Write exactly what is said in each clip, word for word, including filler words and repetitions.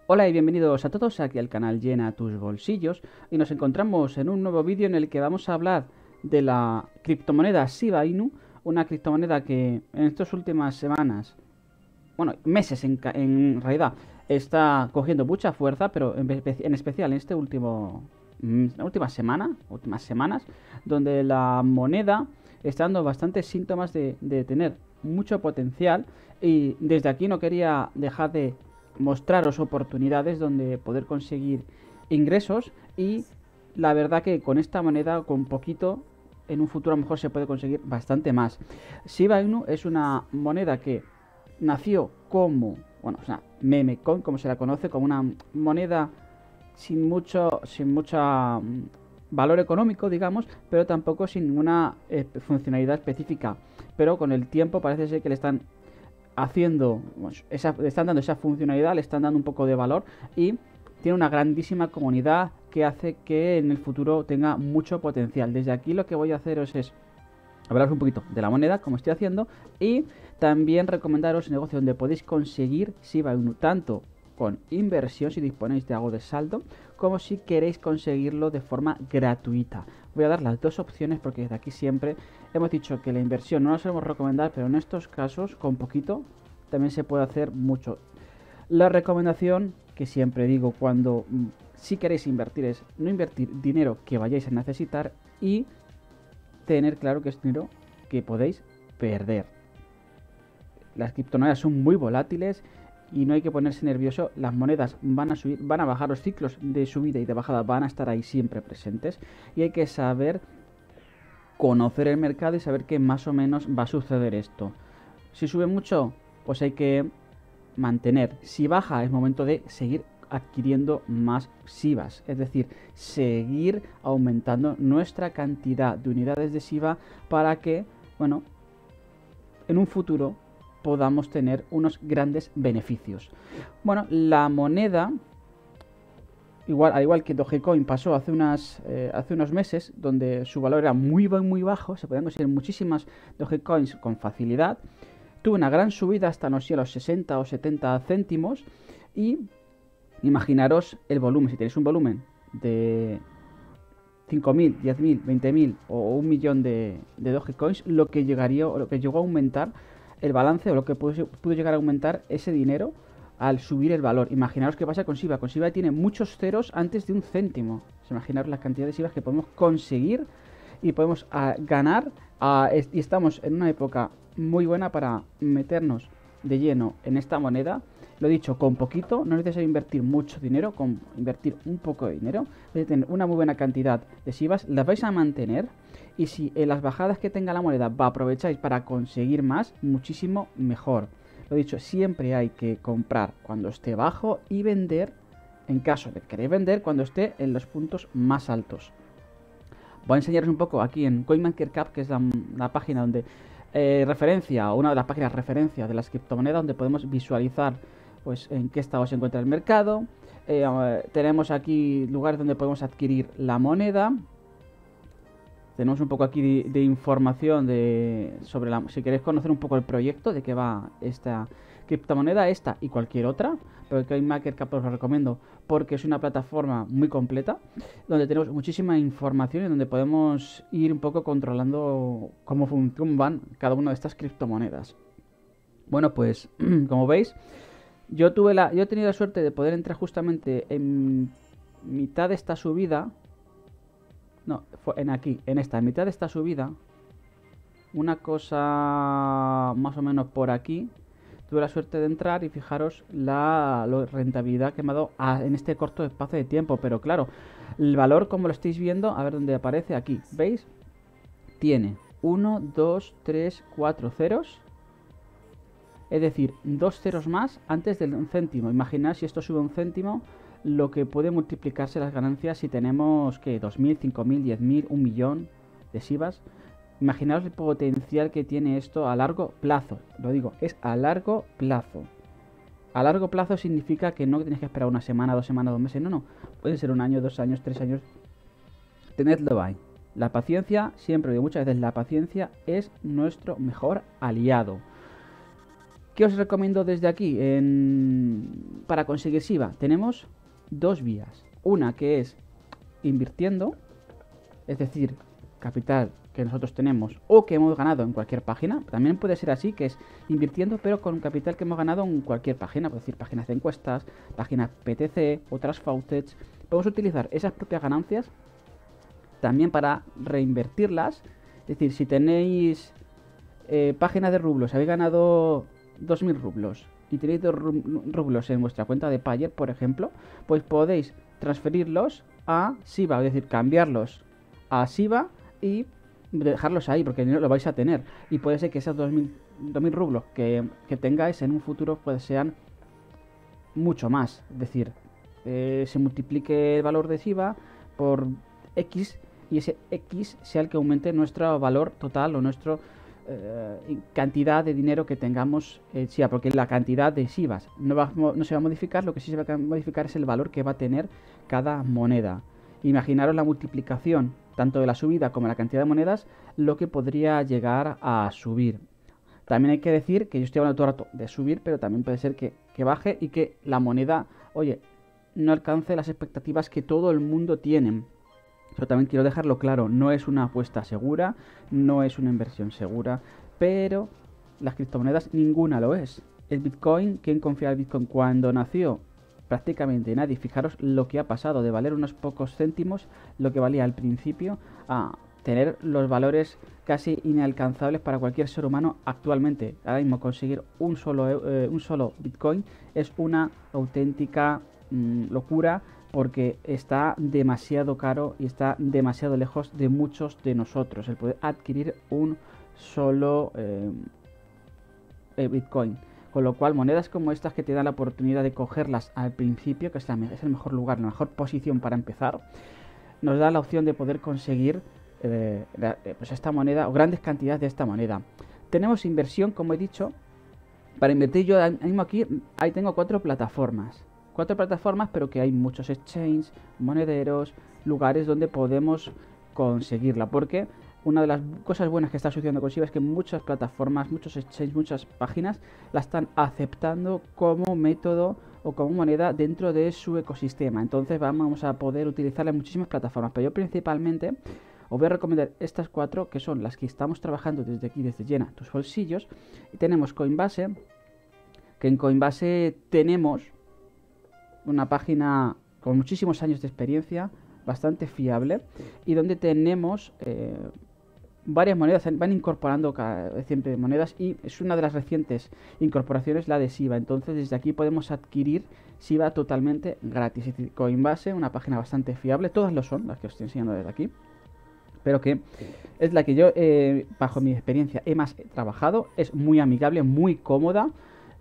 Hola y bienvenidos a todos aquí al canal Llena tus bolsillos y nos encontramos en un nuevo vídeo en el que vamos a hablar de la criptomoneda Shiba Inu, una criptomoneda que en estas últimas semanas, bueno, meses en, en realidad, está cogiendo mucha fuerza, pero en, en especial en este último, en la última semana, últimas semanas, donde la moneda está dando bastantes síntomas de, de tener mucho potencial y desde aquí no quería dejar de mostraros oportunidades donde poder conseguir ingresos y la verdad que con esta moneda, con poquito, en un futuro a lo mejor se puede conseguir bastante más. Shiba Inu es una moneda que nació como, bueno, o sea, meme coin, como se la conoce, como una moneda sin mucho, sin mucha mm, valor económico, digamos, pero tampoco sin ninguna eh, funcionalidad específica. Pero con el tiempo parece ser que le están haciendo, bueno, esa, le están dando esa funcionalidad, le están dando un poco de valor y tiene una grandísima comunidad que hace que en el futuro tenga mucho potencial. Desde aquí lo que voy a haceros es hablaros un poquito de la moneda, como estoy haciendo, y también recomendaros el negocio donde podéis conseguir Shiba Inu, tanto con inversión si disponéis de algo de saldo, como si queréis conseguirlo de forma gratuita. Voy a dar las dos opciones porque desde aquí siempre hemos dicho que la inversión no la solemos recomendar, pero en estos casos con poquito también se puede hacer mucho. La recomendación que siempre digo cuando mm, si queréis invertir es no invertir dinero que vayáis a necesitar y tener claro que es dinero que podéis perder. Las criptomonedas son muy volátiles y no hay que ponerse nervioso. Las monedas van a subir, van a bajar, los ciclos de subida y de bajada van a estar ahí siempre presentes y hay que saber conocer el mercado y saber que más o menos va a suceder esto. Si sube mucho, pues hay que mantener. Si baja, es momento de seguir adquiriendo más Shibas, es decir, seguir aumentando nuestra cantidad de unidades de Shiba para que, bueno, en un futuro podamos tener unos grandes beneficios. Bueno, la moneda, igual, al igual que Dogecoin pasó hace, unas, eh, hace unos meses, donde su valor era muy, muy bajo, se podían conseguir muchísimas Dogecoins con facilidad, tuvo una gran subida hasta, no sé, los sesenta o setenta céntimos y imaginaros el volumen, si tenéis un volumen de cinco mil, diez mil, veinte mil o un millón de, de Dogecoins, lo que llegaría o lo que llegó a aumentar el balance o lo que pudo, pudo llegar a aumentar ese dinero al subir el valor. Imaginaros qué pasa con Shiba. Con Shiba tiene muchos ceros antes de un céntimo. Imaginaros la cantidad de Shiba que podemos conseguir y podemos a, ganar a, es, y estamos en una época muy buena para meternos de lleno en esta moneda. Lo he dicho, con poquito, no es necesario invertir mucho dinero, con invertir un poco de dinero, vais a tener una muy buena cantidad de Shibas, las vais a mantener y si en las bajadas que tenga la moneda va aprovecháis para conseguir más, muchísimo mejor. Lo he dicho, siempre hay que comprar cuando esté bajo y vender en caso de querer vender cuando esté en los puntos más altos. Voy a enseñaros un poco aquí en CoinMarketCap, que es la, la página donde eh, referencia, una de las páginas referencia de las criptomonedas donde podemos visualizar pues en qué estado se encuentra el mercado. Eh, tenemos aquí lugares donde podemos adquirir la moneda. Tenemos un poco aquí de, de información de sobre la, si queréis conocer un poco el proyecto de qué va esta criptomoneda, esta y cualquier otra, pero CoinMarketCap os lo recomiendo porque es una plataforma muy completa donde tenemos muchísima información y donde podemos ir un poco controlando cómo, cómo van cada una de estas criptomonedas. Bueno, pues como veis, Yo tuve la, yo he tenido la suerte de poder entrar justamente en mitad de esta subida. No, fue en aquí, en esta, en mitad de esta subida. Una cosa más o menos por aquí. Tuve la suerte de entrar y fijaros la, la rentabilidad que me ha dado a, en este corto espacio de tiempo. Pero claro, el valor como lo estáis viendo, a ver dónde aparece aquí. ¿Veis? Tiene uno, dos, tres, cuatro ceros. Es decir, dos ceros más antes del un céntimo. Imaginad si esto sube un céntimo, lo que puede multiplicarse las ganancias si tenemos que dos mil, cinco mil, diez mil, un millón de Shibas. Imaginaos el potencial que tiene esto a largo plazo. Lo digo, es a largo plazo. A largo plazo significa que no tenéis que esperar una semana, dos semanas, dos meses. No, no. Puede ser un año, dos años, tres años. Tenedlo ahí. La paciencia, siempre digo muchas veces, la paciencia es nuestro mejor aliado. ¿Qué os recomiendo desde aquí? En para conseguir SIBA tenemos dos vías. Una que es invirtiendo, es decir, capital que nosotros tenemos o que hemos ganado en cualquier página. También puede ser así, que es invirtiendo pero con capital que hemos ganado en cualquier página, es decir, páginas de encuestas, páginas P T C, otras faucets. Podemos utilizar esas propias ganancias también para reinvertirlas. Es decir, si tenéis eh, páginas de rublos, habéis ganado dos mil rublos y tenéis dos rublos en vuestra cuenta de Payer, por ejemplo, pues podéis transferirlos a SIBA, es decir, cambiarlos a SIBA y dejarlos ahí, porque no lo vais a tener. Y puede ser que esos dos mil rublos que, que tengáis en un futuro pues sean mucho más. Es decir, eh, se multiplique el valor de SIBA por X y ese X sea el que aumente nuestro valor total o nuestra eh, cantidad de dinero que tengamos en SIBA, porque la cantidad de SIBAs no, va, no se va a modificar. Lo que sí se va a modificar es el valor que va a tener cada moneda. Imaginaros la multiplicación tanto de la subida como de la cantidad de monedas, lo que podría llegar a subir. También hay que decir que yo estoy hablando todo el rato de subir, pero también puede ser que, que baje y que la moneda, oye, no alcance las expectativas que todo el mundo tiene. Pero también quiero dejarlo claro, no es una apuesta segura, no es una inversión segura, pero las criptomonedas ninguna lo es. El Bitcoin, ¿quién confía en el Bitcoin cuando nació? Prácticamente nadie. Fijaros lo que ha pasado de valer unos pocos céntimos, lo que valía al principio, a tener los valores casi inalcanzables para cualquier ser humano actualmente. Ahora mismo conseguir un solo, eh, un solo Bitcoin es una auténtica mmm, locura, porque está demasiado caro y está demasiado lejos de muchos de nosotros el poder adquirir un solo eh, eh, Bitcoin. Con lo cual, monedas como estas que te dan la oportunidad de cogerlas al principio, que es, la, es el mejor lugar, la mejor posición para empezar, nos da la opción de poder conseguir eh, la, pues esta moneda o grandes cantidades de esta moneda. Tenemos inversión, como he dicho. Para invertir yo mismo aquí, ahí tengo cuatro plataformas. Cuatro plataformas, pero que hay muchos exchanges, monederos, lugares donde podemos conseguirla. Porque una de las cosas buenas que está sucediendo con SIBA es que muchas plataformas, muchos exchanges, muchas páginas la están aceptando como método o como moneda dentro de su ecosistema. Entonces vamos a poder utilizarla en muchísimas plataformas. Pero yo principalmente os voy a recomendar estas cuatro, que son las que estamos trabajando desde aquí, desde Llena tus bolsillos. Y tenemos Coinbase, que en Coinbase tenemos una página con muchísimos años de experiencia, bastante fiable, y donde tenemos eh, varias monedas, van incorporando cada, siempre monedas, y es una de las recientes incorporaciones la de SIBA. Entonces desde aquí podemos adquirir SIBA totalmente gratis. Es decir, Coinbase, una página bastante fiable, todas lo son, las que os estoy enseñando desde aquí, pero que es la que yo, eh, bajo mi experiencia, he más trabajado. Es muy amigable, muy cómoda,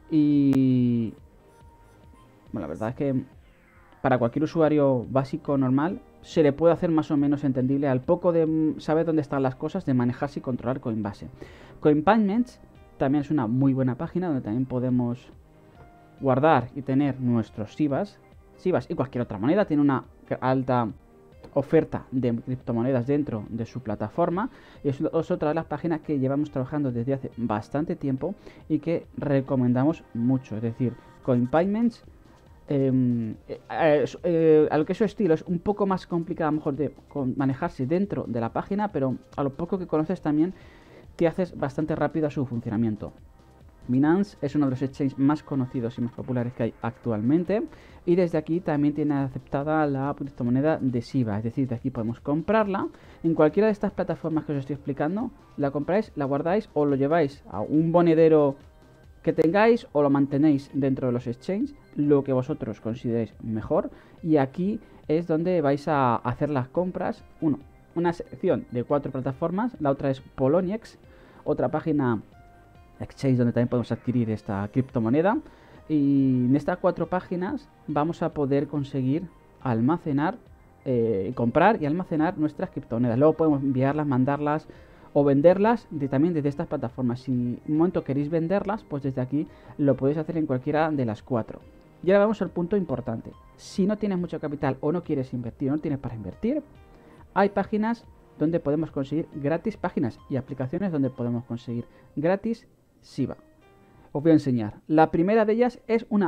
y bueno, la verdad es que para cualquier usuario básico normal se le puede hacer más o menos entendible, al poco de saber dónde están las cosas, de manejarse y controlar Coinbase. CoinPayments también es una muy buena página donde también podemos guardar y tener nuestros SIBAs, SIBAs y cualquier otra moneda. Tiene una alta oferta de criptomonedas dentro de su plataforma, y es otra de las páginas que llevamos trabajando desde hace bastante tiempo y que recomendamos mucho. Es decir, CoinPayments, Eh, eh, eh, a lo que es su estilo es un poco más complicado a lo mejor de manejarse dentro de la página, pero a lo poco que conoces también te haces bastante rápido a su funcionamiento. Binance es uno de los exchanges más conocidos y más populares que hay actualmente, y desde aquí también tiene aceptada la criptomoneda de SIBA. Es decir, de aquí podemos comprarla en cualquiera de estas plataformas que os estoy explicando. La compráis, la guardáis o lo lleváis a un monedero que tengáis, o lo mantenéis dentro de los exchanges, lo que vosotros consideréis mejor. Y aquí es donde vais a hacer las compras. Uno, una sección de cuatro plataformas, la otra es Poloniex, otra página exchange donde también podemos adquirir esta criptomoneda. Y en estas cuatro páginas vamos a poder conseguir almacenar, eh, comprar y almacenar nuestras criptomonedas. Luego podemos enviarlas, mandarlas o venderlas de, también desde estas plataformas. Si en un momento queréis venderlas, pues desde aquí lo podéis hacer en cualquiera de las cuatro. Y ahora vamos al punto importante. Si no tienes mucho capital o no quieres invertir, o no tienes para invertir, hay páginas donde podemos conseguir gratis, páginas y aplicaciones donde podemos conseguir gratis SIBA. Os voy a enseñar. La primera de ellas es una app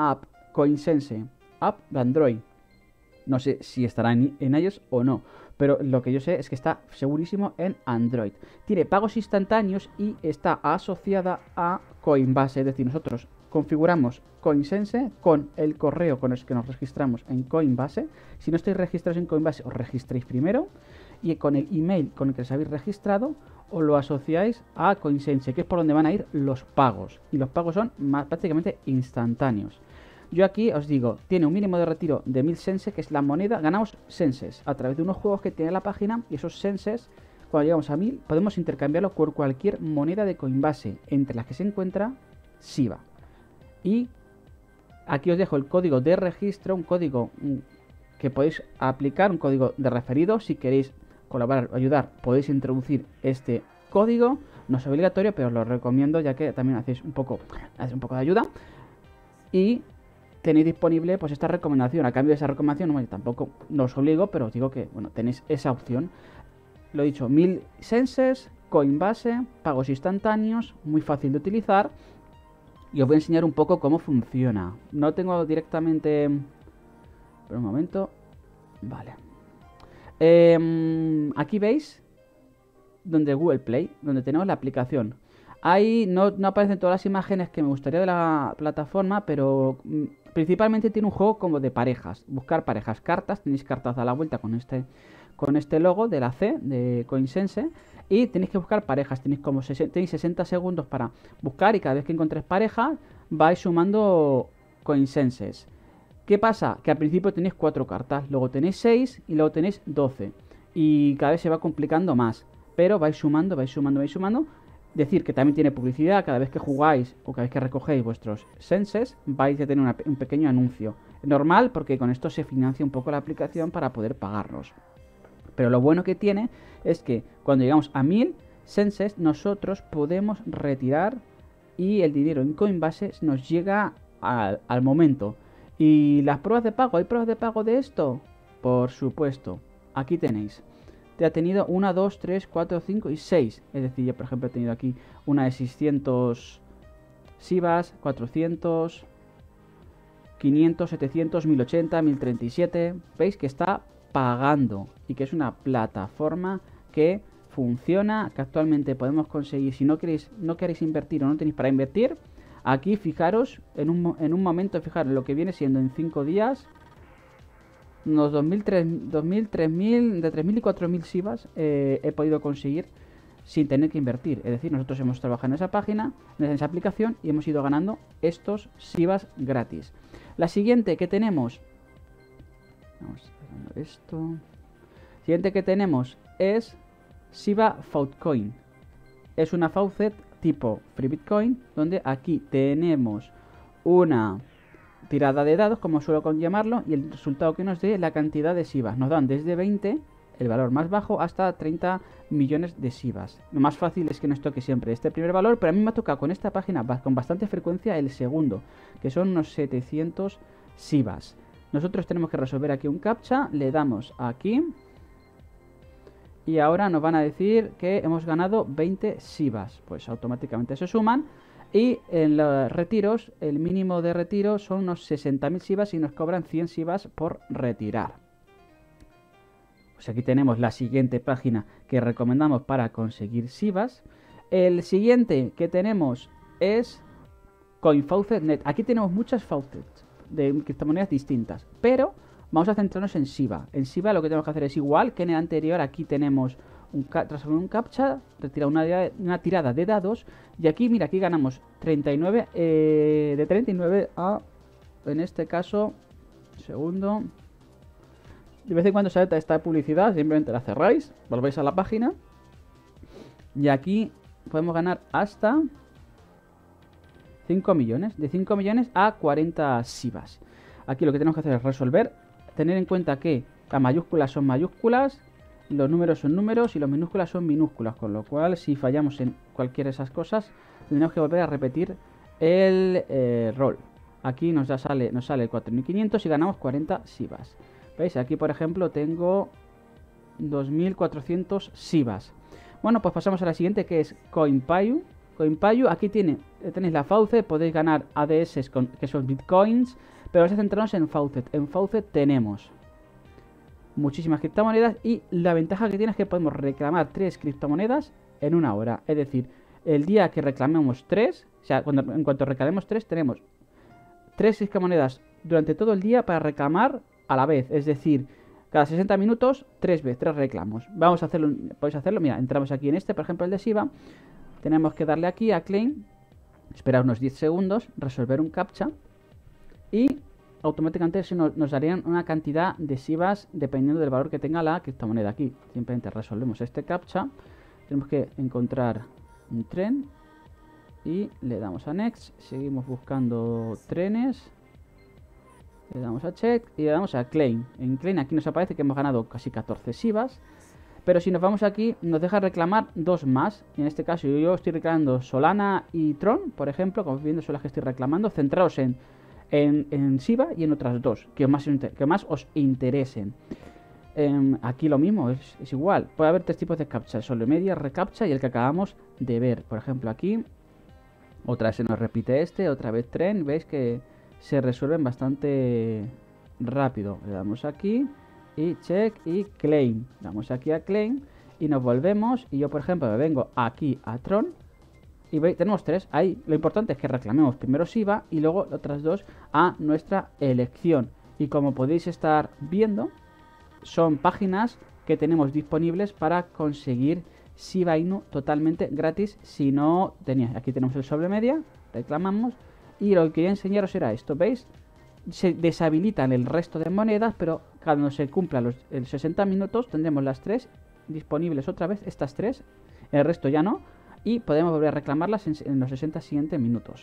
CoinSense, app de Android. No sé si estará en, en iOS o no, pero lo que yo sé es que está segurísimo en Android. Tiene pagos instantáneos y está asociada a Coinbase, es decir, nosotros configuramos CoinSense con el correo con el que nos registramos en Coinbase. Si no estáis registrados en Coinbase, os registréis primero y con el email con el que os habéis registrado os lo asociáis a CoinSense, que es por donde van a ir los pagos. Y los pagos son más, prácticamente instantáneos. Yo aquí os digo, tiene un mínimo de retiro de mil senses, que es la moneda. Ganamos senses a través de unos juegos que tiene la página, y esos senses, cuando llegamos a mil, podemos intercambiarlos por cualquier moneda de Coinbase, entre las que se encuentra Shiba. Y aquí os dejo el código de registro, un código que podéis aplicar, un código de referido. Si queréis colaborar o ayudar, podéis introducir este código. No es obligatorio, pero os lo recomiendo, ya que también hacéis un poco, hacéis un poco de ayuda. Y tenéis disponible pues esta recomendación. A cambio de esa recomendación, bueno, tampoco no os obligo, pero os digo que bueno, tenéis esa opción. Lo he dicho, mil senses, Coinbase, pagos instantáneos, muy fácil de utilizar. Y os voy a enseñar un poco cómo funciona. No tengo directamente... Por un momento. Vale. Eh, aquí veis donde Google Play, donde tenemos la aplicación. Ahí no, no aparecen todas las imágenes que me gustaría de la plataforma, pero mm, principalmente tiene un juego como de parejas. Buscar parejas, cartas, tenéis cartas a la vuelta con este, con este logo de la C, de CoinSense. Y tenéis que buscar parejas, tenéis como tenéis sesenta segundos para buscar, y cada vez que encontréis pareja vais sumando CoinSenses. ¿Qué pasa? Que al principio tenéis cuatro cartas, luego tenéis seis y luego tenéis doce. Y cada vez se va complicando más, pero vais sumando, vais sumando, vais sumando. Decir que también tiene publicidad, cada vez que jugáis o cada vez que recogéis vuestros senses vais a tener una, un pequeño anuncio. Normal, porque con esto se financia un poco la aplicación para poder pagarnos. Pero lo bueno que tiene es que cuando llegamos a mil senses nosotros podemos retirar y el dinero en Coinbase nos llega al, al momento. ¿Y las pruebas de pago? ¿Hay pruebas de pago de esto? Por supuesto. Aquí tenéis. Te ha tenido una, dos, tres, cuatro, cinco y seis. Es decir, yo por ejemplo he tenido aquí una de seiscientos Shibas, cuatrocientos, quinientos, setecientos, mil ochenta, mil treinta y siete. ¿Veis que está pagando? Y que es una plataforma que funciona, que actualmente podemos conseguir. Si no queréis, no queréis invertir o no tenéis para invertir, aquí fijaros, en un, en un momento, fijaros lo que viene siendo en cinco días. Unos dos mil, tres mil, de tres mil y cuatro mil Shibas eh, he podido conseguir sin tener que invertir. Es decir, nosotros hemos trabajado en esa página, en esa aplicación, y hemos ido ganando estos Shibas gratis. La siguiente que tenemos, vamos a ver esto. Siguiente que tenemos es Shiba Faucetcoin. Es una faucet tipo Free Bitcoin, donde aquí tenemos una tirada de dados, como suelo llamarlo, y el resultado que nos dé la cantidad de Shibas. Nos dan desde veinte, el valor más bajo, hasta treinta millones de Shibas. Lo más fácil es que nos toque siempre este primer valor, pero a mí me ha tocado con esta página con bastante frecuencia el segundo, que son unos setecientos Shibas. Nosotros tenemos que resolver aquí un captcha, le damos aquí y ahora nos van a decir que hemos ganado veinte Shibas. Pues automáticamente se suman. Y en los retiros, el mínimo de retiro son unos sesenta mil Shibas y nos cobran cien Shibas por retirar. Pues aquí tenemos la siguiente página que recomendamos para conseguir Shibas. El siguiente que tenemos es CoinFaucet punto net. Aquí tenemos muchas faucets de criptomonedas distintas, pero vamos a centrarnos en Shiba. En Shiba lo que tenemos que hacer es igual que en el anterior. Aquí tenemos un, transformar un captcha, retirar una, una tirada de dados, y aquí, mira, aquí ganamos treinta y nueve, eh, de treinta y nueve a, en este caso, segundo, de vez en cuando sale esta publicidad, simplemente la cerráis, volvéis a la página, y aquí podemos ganar hasta cinco millones, de cinco millones a cuarenta Shibas. Aquí lo que tenemos que hacer es resolver, tener en cuenta que las mayúsculas son mayúsculas, los números son números y las minúsculas son minúsculas, con lo cual si fallamos en cualquiera de esas cosas tendremos que volver a repetir el eh, rol. Aquí nos, ya sale, nos sale cuatro mil quinientos y ganamos cuarenta Shibas. ¿Veis? Aquí por ejemplo tengo dos mil cuatrocientos Shibas. Bueno, pues pasamos a la siguiente, que es CoinPayu. CoinPayu, aquí tiene, tenéis la fauce, podéis ganar A D S con, que son bitcoins, Pero vamos a centrarnos en Faucet. En Faucet tenemos muchísimas criptomonedas y la ventaja que tiene es que podemos reclamar tres criptomonedas en una hora. Es decir, el día que reclamemos tres, o sea, cuando, en cuanto reclamemos tres, tenemos tres criptomonedas durante todo el día para reclamar a la vez. Es decir, cada sesenta minutos, tres veces, tres reclamos. Vamos a hacerlo, podéis hacerlo, mira, entramos aquí en este, por ejemplo, el de Shiba. Tenemos que darle aquí a Claim, esperar unos diez segundos, resolver un captcha y automáticamente se nos, nos darían una cantidad de Shibas dependiendo del valor que tenga la criptomoneda. Aquí simplemente resolvemos este captcha. Tenemos que encontrar un tren y le damos a Next. Seguimos buscando trenes. Le damos a Check y le damos a Claim. En Claim aquí nos aparece que hemos ganado casi catorce Shibas. Pero si nos vamos aquí, nos deja reclamar dos más. En este caso yo estoy reclamando Solana y Tron, por ejemplo. Como viendo son las que estoy reclamando. Centraos en, en, en Shiba y en otras dos que más, que más os interesen. Eh, aquí lo mismo, es, es igual. Puede haber tres tipos de captcha: solo media, recaptcha y el que acabamos de ver. Por ejemplo aquí, otra vez se nos repite este, otra vez tren. Veis que se resuelven bastante rápido. Le damos aquí y check y claim. Damos aquí a claim y nos volvemos. Y yo, por ejemplo, me vengo aquí a Tron y veis, tenemos tres. Ahí lo importante es que reclamemos primero Shiba y luego otras dos a nuestra elección. Y como podéis estar viendo, son páginas que tenemos disponibles para conseguir Shiba Inu totalmente gratis. Si no teníais, aquí tenemos el sobre media, reclamamos. Y lo que quería enseñaros era esto, ¿veis? Se deshabilitan el resto de monedas, pero cuando se cumplan los el sesenta minutos tendremos las tres disponibles otra vez, estas tres, el resto ya no, y podemos volver a reclamarlas en, en los sesenta siguientes minutos.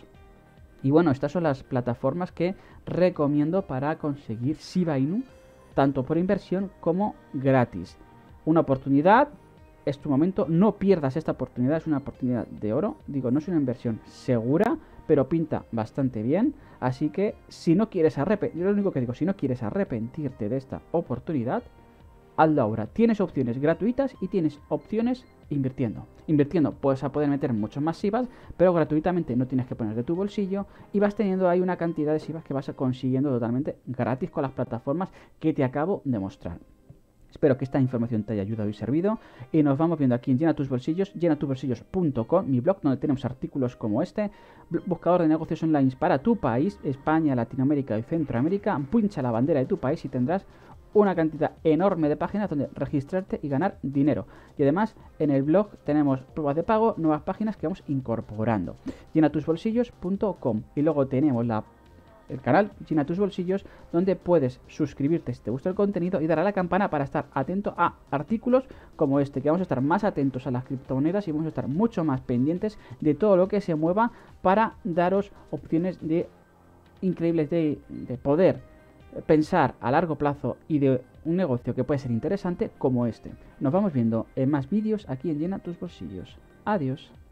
Y bueno, estas son las plataformas que recomiendo para conseguir Shiba Inu, tanto por inversión como gratis. Una oportunidad, es tu momento, no pierdas esta oportunidad, es una oportunidad de oro. Digo, no es una inversión segura, pero pinta bastante bien. Así que si no quieres arrepentirte, yo lo único que digo, si no quieres arrepentirte de esta oportunidad, hazlo ahora. Tienes opciones gratuitas y tienes opciones invirtiendo. Invirtiendo puedes a poder meter muchos más Shibas, pero gratuitamente no tienes que poner de tu bolsillo y vas teniendo ahí una cantidad de Shibas que vas consiguiendo totalmente gratis con las plataformas que te acabo de mostrar. Espero que esta información te haya ayudado y servido. Y nos vamos viendo aquí en Llena Tus Bolsillos, llena tus bolsillos punto com, mi blog donde tenemos artículos como este, buscador de negocios online para tu país, España, Latinoamérica y Centroamérica. Pincha la bandera de tu país y tendrás una cantidad enorme de páginas donde registrarte y ganar dinero. Y además en el blog tenemos pruebas de pago, nuevas páginas que vamos incorporando. llena tus bolsillos punto com. Y luego tenemos la el canal Llena Tus Bolsillos, donde puedes suscribirte si te gusta el contenido y dar a la campana para estar atento a artículos como este, que vamos a estar más atentos a las criptomonedas y vamos a estar mucho más pendientes de todo lo que se mueva para daros opciones de increíbles de, de poder pensar a largo plazo y de un negocio que puede ser interesante como este. Nos vamos viendo en más vídeos aquí en Llena Tus Bolsillos. Adiós.